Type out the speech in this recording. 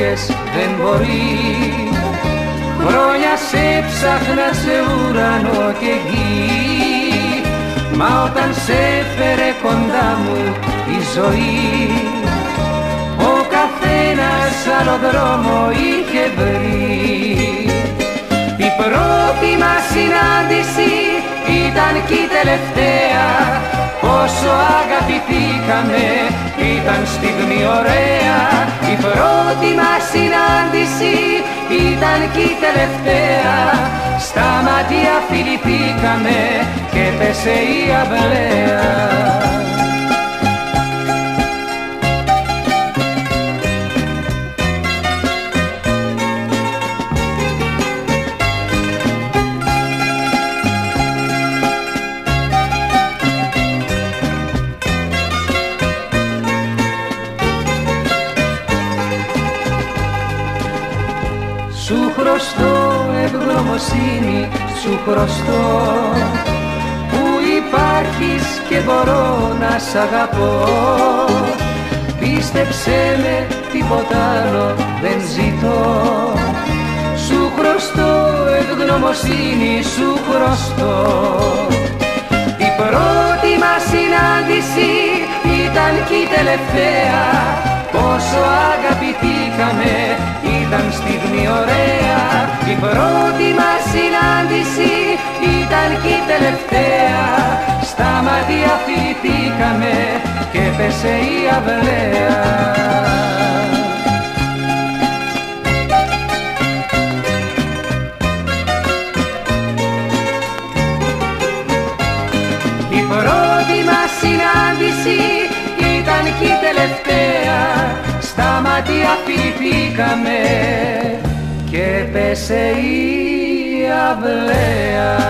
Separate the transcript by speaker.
Speaker 1: είπες δεν μπορεί. Χρόνια σε ψάχνα σε ουρανό και γη, μα όταν σε έφερε κοντά μου η ζωή, ο καθένας άλλο δρόμο είχε βρει. Η πρώτη μας συνάντηση ήταν κι η τελευταία, όσο αγαπηθήκαμε ήταν στιγμή ωραία. Η πρώτη μας συνάντηση ήταν κι η τελευταία, στα μάτια φιληθήκαμε και πέσε η αυλαία. Σου χρωστώ ευγνωμοσύνη, σου χρωστώ που υπάρχεις και μπορώ να σ' αγαπώ. Πίστεψέ με, τίποτα άλλο δεν ζητώ. Σου χρωστώ ευγνωμοσύνη, σου χρωστώ. Η πρώτη μας συνάντηση ήταν κι η τελευταία, όσο αγαπηθήκαμε ήταν στιγμή ωραία. Η πρώτη μας συνάντηση ήταν κι η τελευταία, στα μάτια φιληθήκαμε και πέσε η αυλαία. Η πρώτη μας συνάντηση ήταν κι η τελευταία, στα μάτια φιληθήκαμε και πέσε η αυλαία.